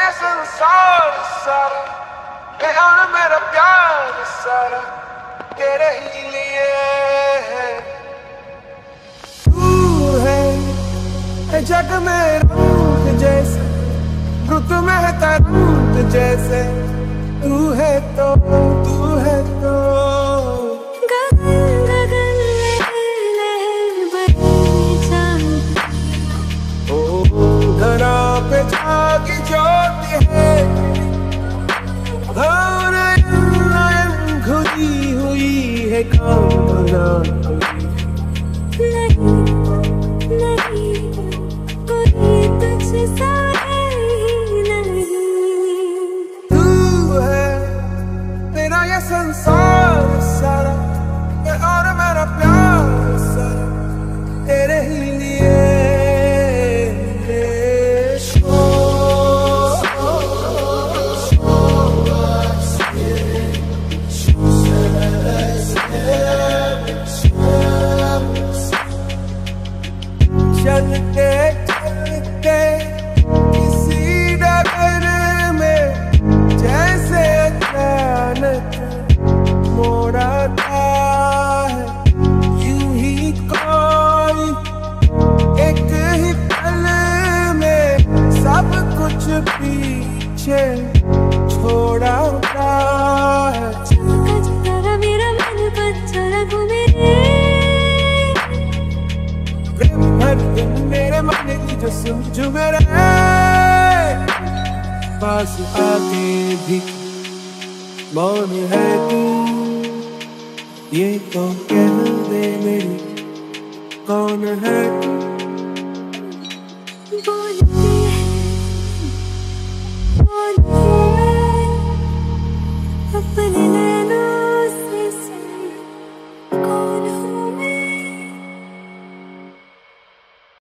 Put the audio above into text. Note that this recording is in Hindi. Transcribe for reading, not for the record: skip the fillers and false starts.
ये संसार सारा, ये और मेरा प्यार सारा तेरे ही लिए है। तू है जग में रंग जैसे, रुत में है तरंग जैसे, तू है तो पे जागी ज्योति है, नयन खुदी हुई है कामना। नहीं कोई तुझसा नहीं, तू है तेरा ये संसार सारा, ये और मेरा प्यार सारा तेरे ही लिए। चलते चलते किसी डगर में जैसे अचानक मोड़ आता है, यूं ही कोई एक ही पल में सब कुछ पीछे छोड़ा है। मेरा मन पत्थर घूमे मेरे मन की जो समझ मेरे पास आके भी मौन है तू, ये तो कह दे मेरी कौन है तू। बोलते हैं अपने